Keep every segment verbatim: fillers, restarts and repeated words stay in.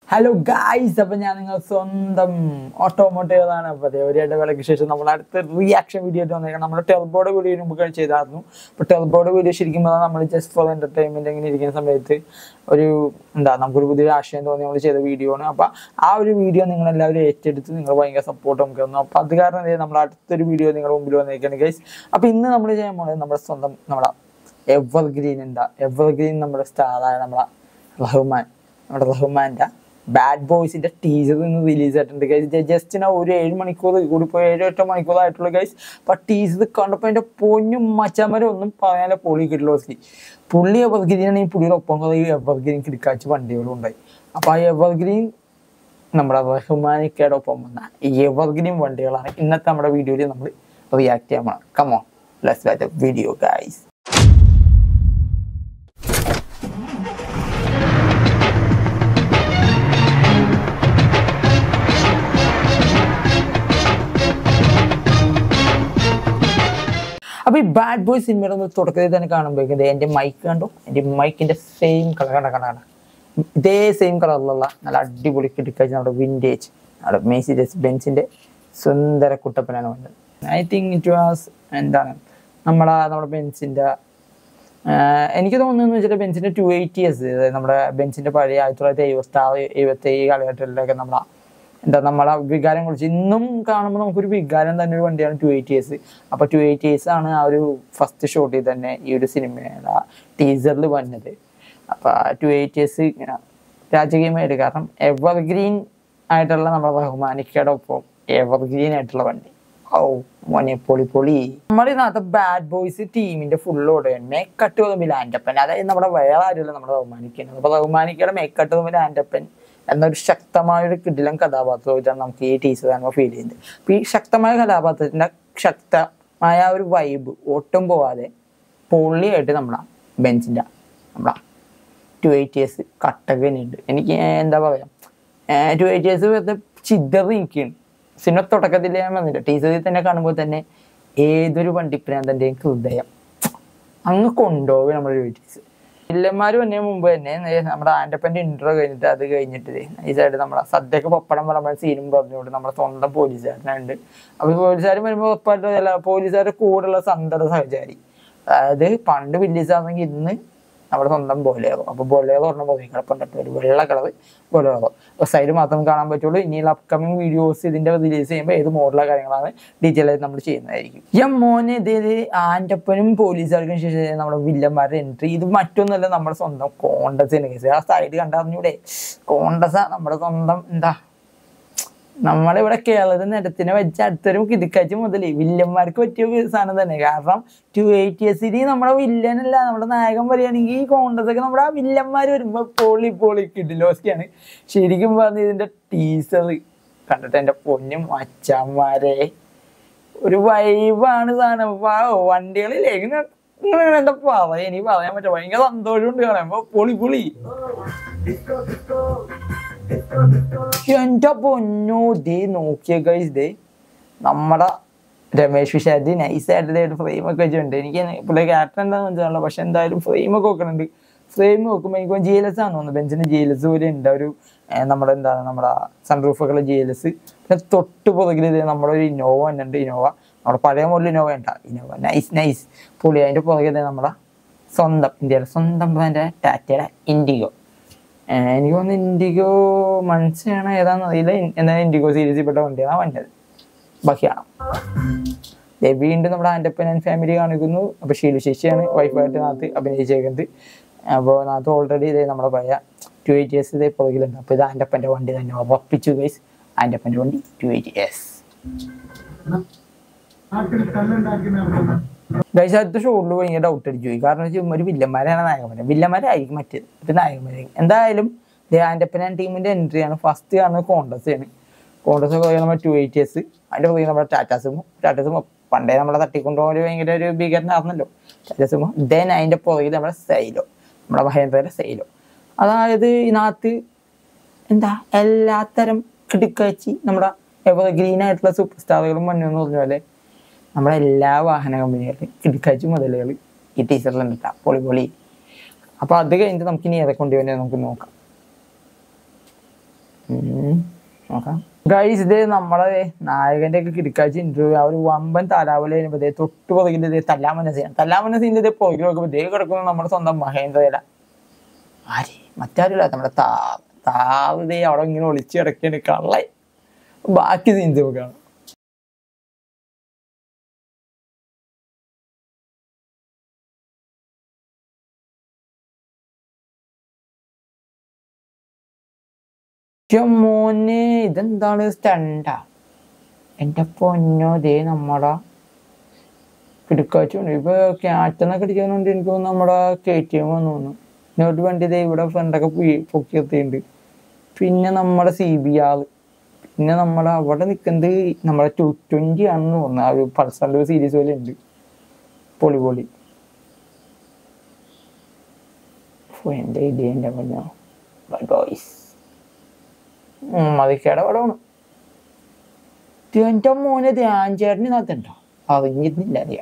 Hello guys, അപ്പോൾ ഞാൻ നിങ്ങൾ സ്വന്തം ഓട്ടോമോട്ടീവാണ്. അപ്പോൾ ഒരു ഇടവേളയ്ക്ക് ശേഷം നമ്മൾ അടുത്ത റിയാക്ഷൻ വീഡിയോ ആയിട്ട് വന്നേക്കാം. നമ്മൾ ടെർബോയുടെ വീഡിയോ മുമ്പ് ചെയ്തായിരുന്നു. അപ്പോൾ ടെർബോയുടെ വീഡിയോ ശരിക്കും പറഞ്ഞാൽ നമ്മൾ ജസ്റ്റ് ഫോർ എൻ്റർടൈൻമെൻറ്റ് ഇങ്ങനെ ഇരിക്കുന്ന സമയത്ത് ഒരു എന്താ നമുക്കൊരു പുതിയ ആശയം തോന്നി നമ്മൾ ചെയ്ത വീഡിയോ ആണ്. അപ്പോൾ ആ ഒരു വീഡിയോ നിങ്ങളെല്ലാവരും ഏറ്റെടുത്ത് നിങ്ങൾ ഭയങ്കര സപ്പോർട്ട് നമുക്ക് തന്നു. അപ്പോൾ അത് കാരണം നമ്മൾ അടുത്തൊരു വീഡിയോ നിങ്ങളുടെ മുമ്പിൽ വന്നേക്കാണ് ഗൈസ്. അപ്പോൾ ഇന്ന് നമ്മൾ ചെയ്യാൻ പോകുന്നത് നമ്മുടെ സ്വന്തം നമ്മുടെ എവർഗ്രീൻ എന്താ എവർഗ്രീൻ നമ്മുടെ സ്റ്റാറായ നമ്മുടെ റഹ്മാൻ നമ്മുടെ റഹ്മാൻ്റെ ബാഡ് ബോയ്സിന്റെ ടീസർ ഇന്ന് റിലീസ് ആയിട്ടുണ്ട് ഗൈസ്. ജസ്റ്റ് ഞാൻ ഒരു ഏഴ് മണിക്കൂർ കൂടി പോയി ഏഴോ എട്ടോ മണിക്കൂർ ആയിട്ടുള്ള ഗൈസ്. അപ്പൊ ടീസർ കണ്ടപ്പോൾ അതിന്റെ പൊന്നും മച്ചാമരം ഒന്നും പറയാനല്ല, പൊളി കിട്ടില്ല. പുള്ളി എവർഗ്രീനാണ്. ഈ പുള്ളിയുടെ ഒപ്പം കുറെ എവർഗ്രീൻ കിടക്കാച്ച് വണ്ടികളും ഉണ്ടായി. അപ്പൊ ആ എവർഗ്രീൻ നമ്മുടെ റഹ്മാനിക്കയുടെ ഒപ്പം വന്ന ഈ എവർഗ്രീൻ വണ്ടികളാണ് ഇന്നത്തെ നമ്മുടെ വീഡിയോയിൽ നമ്മൾ റിയാക്ട് ചെയ്യാൻ പോകണം. Come on, let's watch the video guys. അപ്പൊ ഈ ബാഡ് ബോയ് സിനിമയുടെ തുടക്കത്തിൽ തന്നെ കാണുമ്പോഴേക്കും എന്റെ മൈക്ക് കണ്ടു. എന്റെ മൈക്കിന്റെ സെയിം കളർ കണ്ട കണ്ടാണ് ഇതേ സെയിം കളറിലുള്ള നല്ല അടിപൊളി കിടക്കാച്ച് നമ്മുടെ വിൻറ്റേജ് നമ്മുടെ മെഴ്സിഡസ് ബെൻസിന്റെ സുന്ദര കുട്ടപ്പനാണ് വന്നത്. ഐ തിങ്ക് ഇറ്റ് വാസ് എന്താണ് നമ്മളെ നമ്മുടെ ബെൻസിന്റെ എനിക്ക് തോന്നുന്നു വെച്ചിട്ട് ബെൻസിന്റെ ടു എയ്റ്റി എസ് നമ്മുടെ ബെൻസിന്റെ പഴയ ആയിരത്തി തൊള്ളായിരത്തി എഴുപത്തി ആറ് എഴുപത്തി ഏഴ് കാലഘട്ടത്തിലൊക്കെ നമ്മളെ എന്താ നമ്മളെ വികാരം കുറിച്ച് ഇന്നും കാണുമ്പോൾ നമുക്കൊരു വികാരം തന്നെ ഒരു വണ്ടിയാണ് ടു എയ്റ്റി എസ്. അപ്പൊ ടു എയ്റ്റി എസ് ആണ് ആ ഒരു ഫസ്റ്റ് ഷോട്ടിൽ തന്നെ ഈ ഒരു സിനിമയുടെ ടീസറിൽ വന്നത്. അപ്പൊ ടു എയ്റ്റി എസ് ഇങ്ങനെ രാജകീയമായിട്ട്, കാരണം എവർഗ്രീൻ ആയിട്ടുള്ള നമ്മുടെ റഹ്മാനിക്കയുടെ ഒപ്പം എവർഗ്രീൻ ആയിട്ടുള്ള വണ്ടി. ഓ മോനെ പൊളി പൊളി. നമ്മുടെ ഇതിനകത്ത് ബാഡ് ബോയ്സ് ടീമിന്റെ ഫുള്ളോടെ മേക്കട്ട് തോന്നുമ്പോൾ ആൻഡപ്പൻ, അതായത് നമ്മുടെ വേറെ ആരുമല്ല നമ്മുടെ റഹ്മാനിക്കാണ്. അപ്പൊ റഹ്മാനിക്കയുടെ മേക്കട്ട് തോന്നുമ്പോൾ ആൻഡപ്പൻ എന്നൊരു ശക്തമായൊരു കിടിലൻ കഥാപാത്രമായിട്ടാണ് നമുക്ക് ഈ ടീച്ചർ കാണുമ്പോൾ ഫീൽ ചെയ്യുന്നത്. അപ്പൊ ഈ ശക്തമായ കഥാപാത്രത്തിന്റെ ശക്തമായ ഒരു വൈബ് ഒട്ടും പോവാതെ പൊള്ളിയായിട്ട് നമ്മളെ ബെൻസിന്റെ നമ്മളെ ടു എയ്റ്റി എസ് കട്ടകനുണ്ട്. എനിക്ക് എന്താ പറയാ, ടു എയ്റ്റി എസ് വെറുതെ ചിതറി നിൽക്കുകയാണ്. സിനിമ തുടക്കത്തിൽ ഞാൻ വന്നില്ല, ടീച്ചറിൽ തന്നെ കാണുമ്പോൾ തന്നെ ഏതൊരു വണ്ടിപ്രാന്തന്റെയും ഹൃദയം അങ്ങ് കൊണ്ടുപോകും നമ്മുടെ ടു എയ്റ്റി എസ്. വില്ലന്മാര് വന്നതിന് മുമ്പ് തന്നെ നമ്മുടെ ആൻഡപ്പന്റെ ഇൻട്രോ കഴിഞ്ഞിട്ട് അത് കഴിഞ്ഞിട്ട് നൈസായിട്ട് നമ്മുടെ സദ്യക്ക് പപ്പടം പറയുമ്പോൾ സീനും പറഞ്ഞുകൊണ്ട് നമ്മുടെ സ്വന്തം പോലീസുകാരനുണ്ട്. അപ്പൊ പോലീസുകാരൻ വരുമ്പോൾ ഉറപ്പായിട്ടല്ല പോലീസുകാരുടെ കൂടെയുള്ള സന്തത സഹചാരി, അതായത് പണ്ട് വില്ലീസാണെങ്കിൽ ഇന്ന് നമ്മുടെ സ്വന്തം ബൊലേറോ. അപ്പൊ ബൊലേറോ പറഞ്ഞ പോലെ കിടപ്പുണ്ട് ഒരു വെള്ള കളർ ബൊലേറോ. അപ്പൊ സൈഡ് മാത്രം കാണാൻ പറ്റുള്ളൂ. ഇനിയുള്ള അപ്കമിങ് വീഡിയോസ് ഇതിന്റെ റിലീസ് ചെയ്യുമ്പോൾ ഏത് മോഡലുള്ള കാര്യങ്ങളാണ് ഡീറ്റെയിൽ ആയിട്ട് നമ്മൾ ചെയ്യുന്നതായിരിക്കും. ഈ മോനെ ഇത് ആൻഡപ്പനും പോലീസുകാർക്കും ശേഷം നമ്മുടെ വില്ലന്മാരുടെ എൻട്രി. ഇത് മറ്റൊന്നല്ല നമ്മുടെ സ്വന്തം കോണ്ടസിന്റെ കേസ്. ആ സൈഡ് കണ്ടറിഞ്ഞൂടെ, കോണ്ടസ നമ്മുടെ സ്വന്തം എന്താ നമ്മളിവിടെ കേരളത്തിൽ നിരത്തിനെ വെച്ച് അടുത്തൊരു കിടക്കാച്ച് മുതൽ വില്ലന്മാർക്ക് പറ്റിയ സാധനം തന്നെ. കാരണം ടു എയ്റ്റി എസിന് നമ്മുടെ വില്ലനല്ല നമ്മുടെ നായകൻ പറയുകയാണെങ്കിൽ ഈ കോണ്ടസൊക്കെ നമ്മുടെ ആ വില്ലന്മാർ വരുമ്പോ പൊളി പൊളി കിഡിലോസ്ക്കാണ്. ശരിക്കും പറഞ്ഞ ഇതിന്റെ ടീസർ കണ്ടിട്ട് എന്റെ പൊന്നും അച്ഛന്മാരെ ഒരു വൈബാണ് സാധനം. വണ്ടികളിൽ എങ്ങനെ എന്താ പറയാ, എനിക്ക് പറയാൻ പറ്റും. ഭയങ്കര സന്തോഷമുണ്ട് കാണുമ്പോ പൊളി പൊളി. എന്റെ പൊന്നോ ദേ നോക്കിയ ഗൈസ്, ദേ നമ്മുടെ രമേശ് വിശാദി നൈസായിട്ട് ഫ്രെയിം ഒക്കെ വെച്ചിട്ടുണ്ട്. എനിക്ക് പുള്ളി ക്യാരക്ടർ എന്താണെന്ന് മനസ്സിലാവില്ല, പക്ഷെ എന്തായാലും ഫ്രെയിം ഒക്കെ വെക്കുന്നുണ്ട്. ഫ്രെയിം വെക്കുമ്പോൾ എനിക്ക് ജി എൽ എസ് ആണെന്ന് തോന്നുന്നു. ബെഞ്ചിന് ജി എൽ എസ് പോലെ ഉണ്ട് ഒരു നമ്മുടെ എന്താണ് നമ്മുടെ സൺറൂഫൊക്കെയുള്ള ജി എൽ എസ്. പിന്നെ തൊട്ട് പുറകിൽ നമ്മുടെ ഒരു ഇന്നോവ ഉണ്ട്. ഇന്നോവ നമ്മുടെ പഴയ മോഡൽ ഇന്നോവ ഉണ്ടാ ഇന്നോവ നൈസ് നൈസ് പുള്ളി. അതിന്റെ പുറകിൽ നമ്മുടെ സ്വന്തം ഇന്ത്യയുടെ സ്വന്തം ബ്രാൻഡ് ടാറ്റയുടെ ഇൻഡിഗോ. എനിക്ക് തോന്നുന്നു ഇൻഡിഗോ മനസ്സിലാണ് ഏതാന്ന് അറിയില്ല, എന്നാലും ഇൻഡിഗോ സീരീസിൽ പെട്ട വണ്ടിയാണ് വന്നത്. ബാക്കിയാണ് വീണ്ടും നമ്മുടെ ആൻഡപ്പൻ ആൻഡ് ഫാമിലി കാണിക്കുന്നു. അപ്പൊ ഷീലു ശശിയാണ് വൈഫായിട്ട് നാത്ത് അഭിനയിച്ചേക്കുന്നത്. അപ്പോൾ നാത്ത് ഓൾറെഡി ഇതേ നമ്മുടെ പഴയ ടു എയ്റ്റി എസ് ഇതേ പുറകിലുണ്ട്. അപ്പൊ ഇത് ആൻഡപ്പന്റെ വണ്ടി തന്നെ ഉറപ്പിച്ചു ഗൈസ്. ആൻഡപ്പന്റെ വണ്ടി ടു എയ്റ്റി എസ് ഗൈസ്. അടുത്ത ഷോട്ടിൽ ഭയങ്കര ഡൗട്ട് അടിച്ചു പോയി. കാരണം വെച്ചാൽ ഒരു വില്ലന്മാരാണ് നായകന്മാരെ, വില്ലന്മാരായിരിക്കും മറ്റേത്. ഇത് നായകന്മാരായിരിക്കും എന്തായാലും. ആൻഡപ്പൻ ആൻഡ് ടീമിന്റെ എൻട്രി ആണ്. ഫസ്റ്റ് കാണുന്നത് കോണ്ടസ് ആണ്. കോണ്ടസ് ഒക്കെ നമ്മുടെ ടു എയ്റ്റി എസ്, അതിന്റെ പുറകെ നമ്മുടെ ടാറ്റാ സുമോ. ടാറ്റാ സുമോ പണ്ടേ നമ്മളെ തട്ടിക്കൊണ്ടുപോകാൻ ഭയങ്കര ഒരു ഭീകരനായിരുന്നല്ലോ ടാറ്റാ സുമോ. ദെൻ അതിന്റെ പുറകിൽ നമ്മുടെ സൈലോ, നമ്മുടെ മഹേന്ദ്രയുടെ സൈലോ. അതായത് ഇതിനകത്ത് എന്താ എല്ലാത്തരം കിടക്കാച്ചി നമ്മുടെ എവർഗ്രീൻ ആയിട്ടുള്ള സൂപ്പർ സ്റ്റാറുകളും വന്നു എന്ന് പറഞ്ഞ പോലെ നമ്മുടെ എല്ലാ വാഹന കമ്പനികളും കിടക്കാച്ചി മുതലുകൾ ഈ ടീച്ചറിലുണ്ടാ പൊളി പൊളി. അപ്പൊ അത് കഴിഞ്ഞിട്ട് നമുക്ക് ഇനി ഏതൊക്കെ കൊണ്ടുവരുന്നത് നമുക്ക് നോക്കാം. നോക്കാം ഗൈസ്. ഇതേ നമ്മളെ നായകന്റെ ഒക്കെ കിടക്കാഴ്ച ഇന്റർവ്യൂ ആ ഒരു വമ്പൻ താരാവല കഴിയുമ്പോ ഇതേ തൊട്ട് പുറകിന്റെ ഇതേ തല്ലാമന്ന സീൻ തല്ലാമന്ന സീനിൽ ഇതേ പുറകിൽ നോക്കുമ്പോ ഇതേ കിടക്കുന്നത് നമ്മുടെ സ്വന്തം മഹേന്ദ്രയില ആര് മറ്റാരില്ല നമ്മുടെ താ താവതേ അവിടെ ഇങ്ങനെ ഒളിച്ച് കിടക്കാണ് കള്ള. ബാക്കി സീൻസ് നോക്കാണ്. മോനെ ഇതെന്താണ് സ്റ്റണ്ടാ? എന്റെ പൊന്നോ ദേ നമ്മടെ കിടക്കാച്ചുണ്ട്. ഇപ്പൊ ക്യാറ്റെന്നൊക്കെ അടിക്കാനുണ്ട്. എനിക്ക് തോന്നുന്നു നമ്മുടെ കെ ടി എം വന്നു തോന്നുന്നു. ഇങ്ങോട്ട് വണ്ടി ദേ ഇവിടെ ഫ്രണ്ടൊക്കെ പൊക്കി എത്തിയിട്ടുണ്ട്. പിന്നെ നമ്മുടെ സി ബി ആർ, പിന്നെ നമ്മളെ അവിടെ നിൽക്കുന്നത് നമ്മളെ ടു ട്വന്റി ആണെന്ന് തോന്നുന്നു. ആ ഒരു പൾസറിന്റെ ഒരു സീരീസ് പോലെ ഉണ്ട്. പൊളി പൊളി. എന്റെ ഇതേ എന്റെ പൊന്നോ ബോയ്സ് മതിക്കേടെ പടമാണ്. എന്റെ മോനെ ധ്യാൻ ചേട്ടന് നടത്തണ്ടോ അറിഞ്ഞിരുന്നില്ല അറിയാ.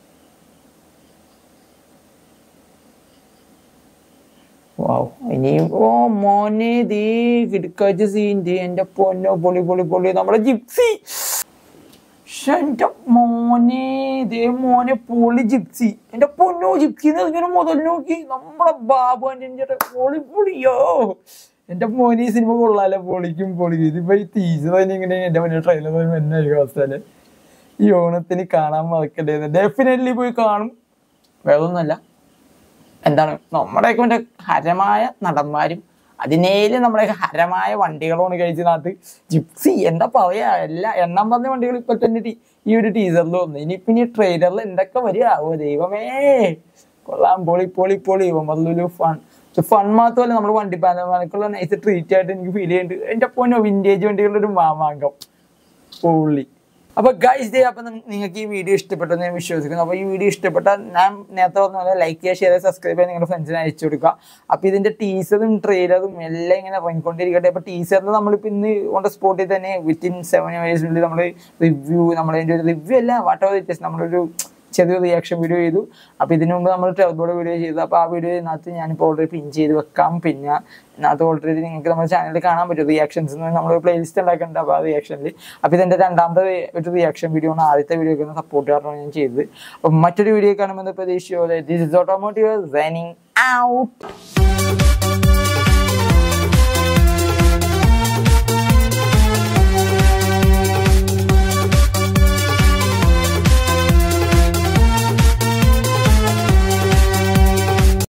വാവ് ഇനിയും ഓ മോനെ ദേ കിടക്കാച്ച സീൻ്റെ എന്റെ പൊന്നോ പൊളി പൊളി പൊളി. നമ്മുടെ ജിപ്സി എന്റെ മോനെ ദേ മോനെ പൊളി ജിപ്സി. എന്റെ പൊന്നോ ജിപ്സി ഇങ്ങനെ മുതൽ നോക്കി നമ്മുടെ ബാബു എൻ്റെ പൊളി പൊളിയോ. എന്റെ മോനെ ഈ സിനിമ കൊള്ളാലോ. പൊളിക്കും പൊളിക്കും. ഇതിപ്പോ ഈ ടീച്ചർ തന്നെ ഇങ്ങനെ എന്റെ മുന്നേ ട്രെയിലർ എന്നെ അവസ്ഥയില് ഈ ഓണത്തിന് കാണാൻ മറക്കണ്ടേന്ന്. ഡെഫിനറ്റ്ലി പോയി കാണും. വേറൊന്നുമല്ല, എന്താണ് നമ്മുടെയൊക്കെ മറ്റേ ഹരമായ നടന്മാരും അതിനേലും നമ്മുടെയൊക്കെ ഹരമായ വണ്ടികളാണ് കഴിച്ചതിനകത്ത് ജിപ്സി എന്താ പറയാ. എല്ലാ എണ്ണം പറഞ്ഞ വണ്ടികൾ ഇപ്പൊ തന്നെ ഈ ഒരു ടീസറിൽ വന്നു. ഇനിയിപ്പൊ ഇനി ട്രെയിലറിൽ എന്തൊക്കെ വരികയാവോ ദൈവമേ. കൊള്ളാം പൊളി പൊളി പൊളി. ഒമർലു ഫൺ ഫൺ മാത്രമല്ല നമ്മൾ വണ്ടിപ്പാനക്കുള്ള നൈസ് ട്രീറ്റ് ആയിട്ട് എനിക്ക് ഫീൽ ചെയ്യുന്നുണ്ട്. എന്റെ പൊന്നോ വിന്റേജ് വണ്ടികളുടെ ഒരു മാമാങ്കം പൊള്ളി. അപ്പൊ ഗൈസ് ഡേ അപ്പൊ നിങ്ങൾക്ക് ഈ വീഡിയോ ഇഷ്ടപ്പെട്ടെന്ന് ഞാൻ വിശ്വസിക്കുന്നു. അപ്പൊ ഈ വീഡിയോ ഇഷ്ടപ്പെട്ടാൽ ഞാൻ നേരത്തെ പറഞ്ഞ പോലെ ലൈക്ക് ചെയ്യുക, ഷെയർ ചെയ്യുക, സബ്സ്ക്രൈബ് ചെയ്യുക, നിങ്ങളുടെ ഫ്രണ്ട്സിനെ അയച്ചു കൊടുക്കുക. അപ്പൊ ഇതിന്റെ ടീസറും ട്രെയിലറും എല്ലാം ഇങ്ങനെ ഇറങ്ങിക്കൊണ്ടിരിക്കട്ടെ. അപ്പൊ ടീസറിന് നമ്മളിപ്പോ ഇന്ന് കൊണ്ട് സ്പോട്ടിൽ തന്നെ വിത്തിൻ സെവൻ ഇയേഴ്സിനുള്ളിൽ നമ്മൾ റിവ്യൂ നമ്മളതിന്റെ ഒരു റിവ്യൂ അല്ല വാട്ട് എവർ ഇറ്റ് ഈസ് നമ്മളൊരു ചെറിയ റിയാക്ഷൻ വീഡിയോ ചെയ്തു. അപ്പോൾ ഇതിനു മുമ്പ് നമ്മൾ ടർബോയുടെ വീഡിയോ ചെയ്തു. അപ്പോൾ ആ വീഡിയോ ഇതിനകത്ത് ഞാനിപ്പോൾ ഓൾറെഡി പിൻ ചെയ്ത് വെക്കാം. പിന്നെ ഇതിനകത്ത് ഓൾറെഡി നിങ്ങൾക്ക് നമ്മുടെ ചാനലിൽ കാണാൻ പറ്റും റിയാക്ഷൻസ് നമ്മൾ പ്ലേലിസ്റ്റ് ഉണ്ടാക്കുന്നുണ്ട്. അപ്പോൾ ആ റിയാക്ഷനിൽ അപ്പോൾ ഇതെൻ്റെ രണ്ടാമത്തെ ഒരു റിയാക്ഷൻ വീഡിയോ ആണ്. ആദ്യത്തെ വീഡിയോ ഒക്കെ സപ്പോർട്ട് ചെയ്യാറാണ് ഞാൻ ചെയ്തത്. അപ്പം മറ്റൊരു വീഡിയോ കാണുമ്പോൾ പ്രതീക്ഷയോടെ this is automotive signing out.